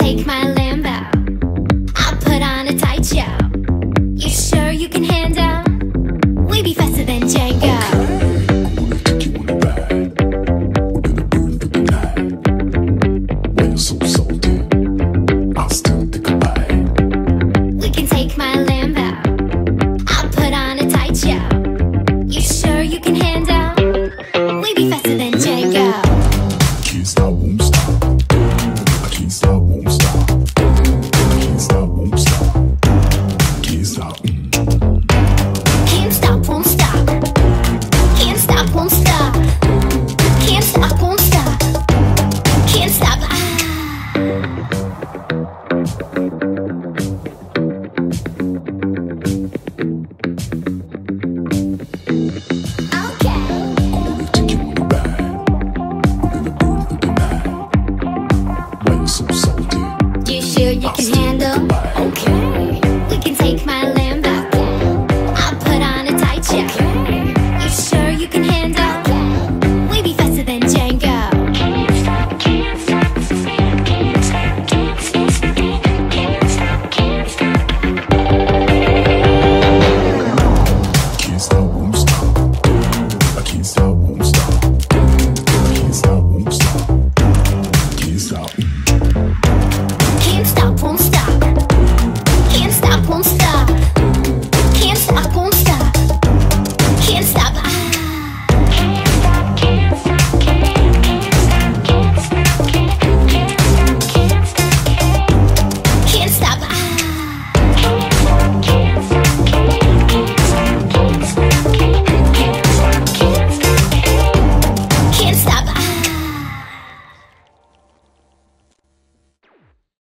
take my Lambo. I'll put on a tight show. You sure you can handle? We be faster than Django. Take you on a ride. We're gonna burn through the night. When you're so salty, I'll still take a bite. We can take my Lambo. I'll put on a tight show. You sure you can handle? We be faster than Django. Can't stop, won't stop. I can't stop, won't stop. Can't stop, won't stop. Can't stop. Can't stop, won't stop. Can't stop, won't stop. Can't stop, won't stop. Can't stop. Okay. Gonna take you on a ride. We're gonna burn through the night. When you're so salty, You sure you can handle? Okay. We can take my Lambo. I'll put on a tight show. You sure you can handle? We be faster than Django. Can't stop, can't stop, can't stop, can't stop, can't stop, can't stop. can't stop, won't stop. I can't stop, won't stop. Can't stop, won't stop. Can't stop.